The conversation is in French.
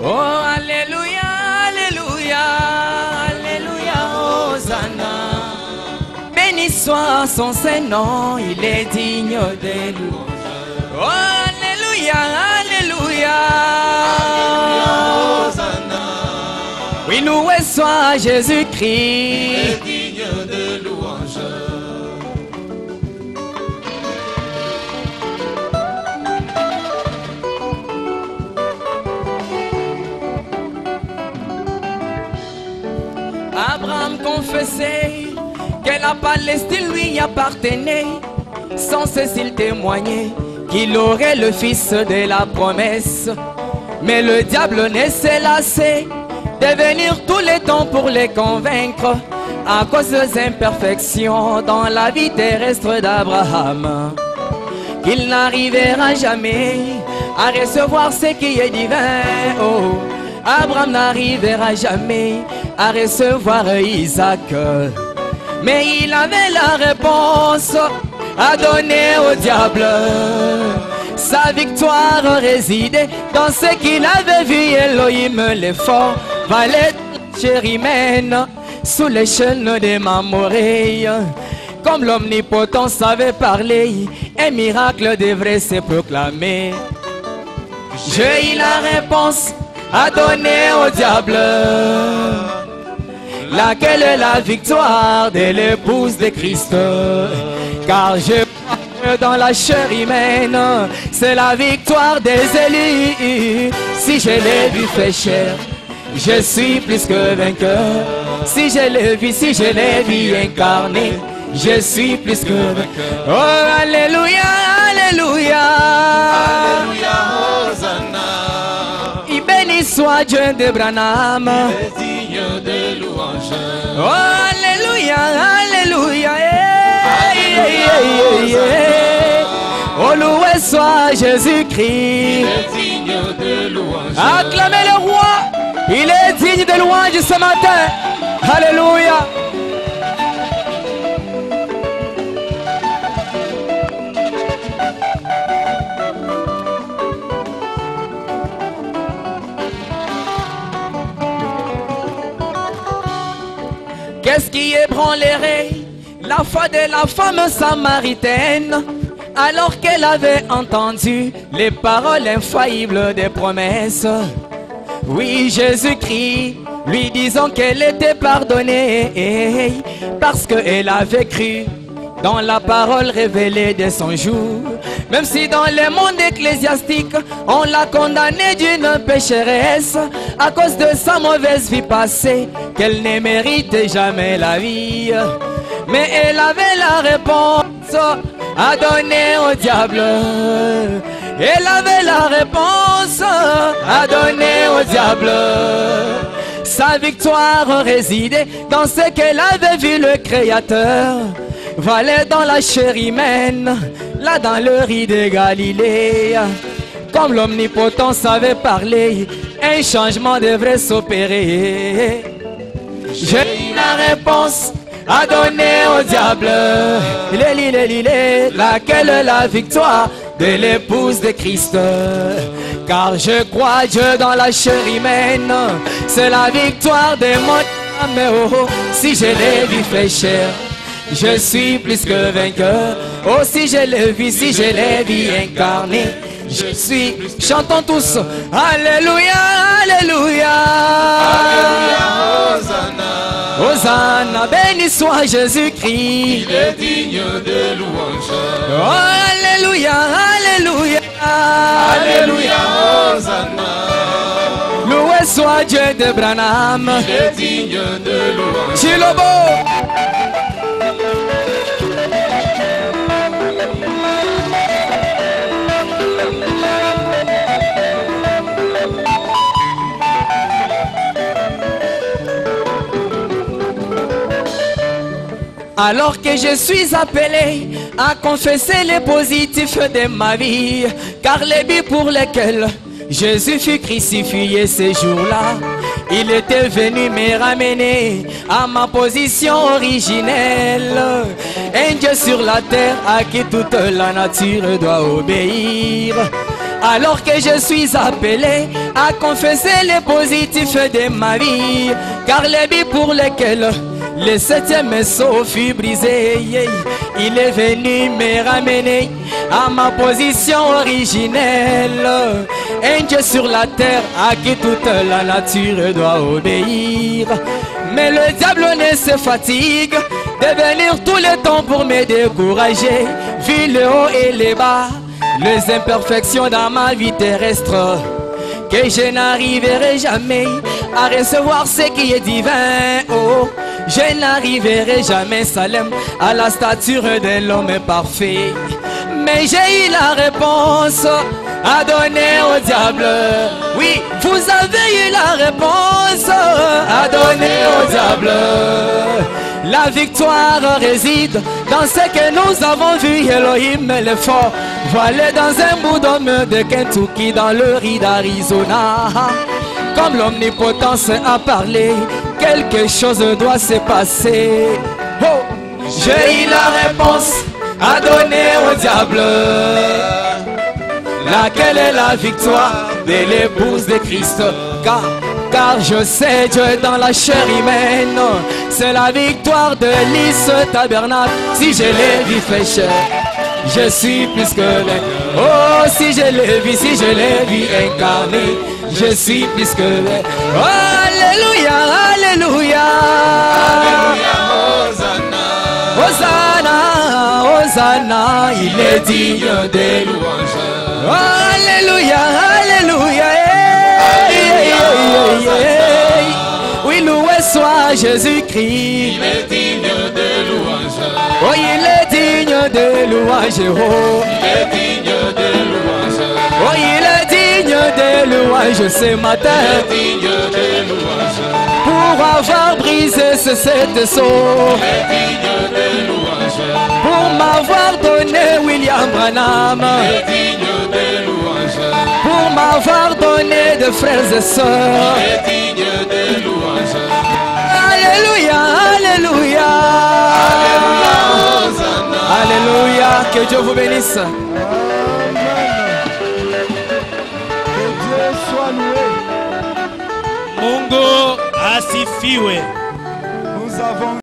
Oh, alléluia, alléluia, alléluia, Hosanna. Béni soit son Saint-Nom, il est digne de louange. Oh, alléluia, alléluia, Hosanna. oui, loué soit Jésus-Christ. Il est digne de louange. Abraham confessait que la Palestine lui appartenait, sans cesse il témoignait qu'il aurait le fils de la promesse. Mais le diable ne s'est lassé de venir tous les temps pour les convaincre à cause des imperfections dans la vie terrestre d'Abraham, qu'il n'arrivera jamais à recevoir ce qui est divin. Oh, Abraham n'arrivera jamais à recevoir Isaac. Mais il avait la réponse à donner au diable. Sa victoire résidait dans ce qu'il avait vu. Elohim l'effort valait Chérimène sous les chaînes des Mamoré. Comme l'omnipotent savait parler, un miracle devrait se proclamer. J'ai eu la réponse à donner au diable, laquelle est la victoire de l'épouse de Christ. Car je crois dans la chair humaine, c'est la victoire des élus. Si je l'ai vu fait chair, je suis plus que vainqueur. Si je l'ai vu, si je l'ai vu incarné, je suis plus que vainqueur. Oh, alléluia, alléluia, Alléluia, Hosanna. Béni soit Dieu de Branham. Il est digne de louange. Oh, alléluia, alléluia. Oh, loué soit Jésus-Christ. Il est digne de louange. Acclamez le roi. Il est digne de louange ce matin. Alléluia. Qu'est-ce qui ébranlerait la foi de la femme samaritaine alors qu'elle avait entendu les paroles infaillibles des promesses? Oui, Jésus-Christ, lui disant qu'elle était pardonnée parce qu'elle avait cru dans la parole révélée de son jour. Même si dans le monde ecclésiastique on l'a condamnée d'une pécheresse à cause de sa mauvaise vie passée, qu'elle ne méritait jamais la vie. Mais elle avait la réponse à donner au diable. Elle avait la réponse à donner au diable. Sa victoire résidait dans ce qu'elle avait vu le Créateur. Valait dans la chair humaine, là dans le riz de Galilée. Comme l'omnipotent savait parler, un changement devrait s'opérer. J'ai la réponse à donner au diable, laquelle est la victoire de l'épouse de Christ. Car je crois Dieu dans la chair humaine, c'est la victoire de mon âme. Oh, si je l'ai vu fait chair, je suis plus que vainqueur. Oh, si je l'ai vu, si je l'ai vu incarné, je suis. Chantons tous. Alléluia, alléluia. Alléluia, Hosanna. Hosanna, béni soit Jésus-Christ. Il est digne de louange. Oh, alléluia, alléluia. Alléluia, Hosanna. Loué soit Dieu de Branham. Il est digne de louange. Chilobo. Alors que je suis appelé à confesser les positifs de ma vie, car les buts pour lesquels Jésus fut crucifié ce jour-là, il était venu me ramener à ma position originelle. Un Dieu sur la terre à qui toute la nature doit obéir. Alors que je suis appelé à confesser les positifs de ma vie, car les billes pour lesquelles le 7e sceau fut brisé, il est venu me ramener à ma position originelle. Un Dieu sur la terre à qui toute la nature doit obéir. Mais le diable ne se fatigue de venir tous les temps pour me décourager. Vu le haut et les bas, les imperfections dans ma vie terrestre, que je n'arriverai jamais à recevoir ce qui est divin. Oh, je n'arriverai jamais, Salem, à la stature de l'homme parfait. Mais j'ai eu la réponse à donner au diable. Oui, vous avez eu la réponse à donner au diable. La victoire réside dans ce que nous avons vu. Elohim le fort voilé dans un bout d'homme de Kentucky, dans le riz d'Arizona. Comme l'omnipotence a parlé, quelque chose doit se passer. Oh, j'ai eu la réponse à donner au diable. Laquelle est la victoire de l'épouse de Christ? Car je sais Dieu dans la chair humaine, c'est la victoire de lys tabernacle. Si je l'ai vu fait chair, je suis plus que les. Oh, si je l'ai vu, si je l'ai vu incarné, je suis plus que les. Oh, alléluia, alléluia, Hosanna, Hosanna, il est digne des louanges. Oh, alléluia, alléluia. Oui, loué soit Jésus-Christ. Il est digne de louange. Oh, il est digne de louange. Oh, Il est digne de louange. oh, il est digne de louange ce matin. Il est digne de louange. Pour avoir brisé ce 7 sceaux. Il est digne de louange. Pour m'avoir donné William Branham. Il est digne de louange. Pour m'avoir donné de frères et sœurs. Il est digne de louange. Alléluia, alléluia. Hosanna. Alléluia, que Dieu vous bénisse. Que Dieu soit loué. Mungu asifiwe. Nous avons